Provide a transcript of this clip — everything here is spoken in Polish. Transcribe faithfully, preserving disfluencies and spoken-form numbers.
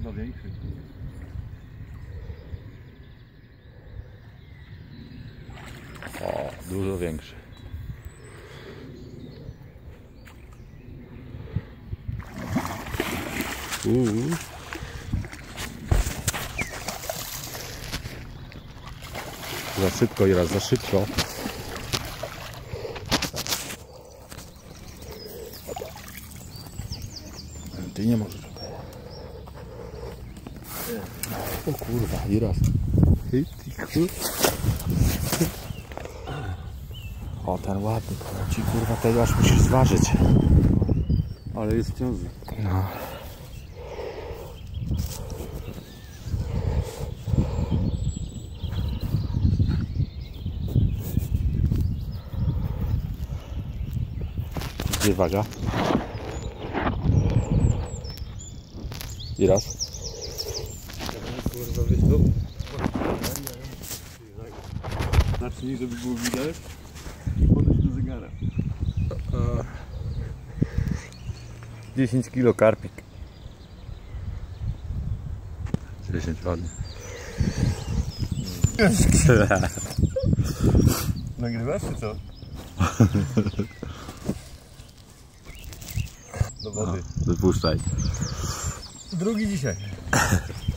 No większy. O, dużo większy. Uuu. Za szybko i raz za szybko. Ty nie możesz. O kurwa, i raz. Ty, ty, kurwa. O, ten ładny, ci kurwa, tego aż musisz zważyć. Ale jest w ciąży. No. Gdzie waga? I raz. Kurwa, wiesz to? Zacznij, żeby było widać. Podejść do zegara. dziesięć kilo karpik. dziesięć ładnie. Nagrywasz czy co? Do wody. No, wypuszczaj. Drugi dzisiaj.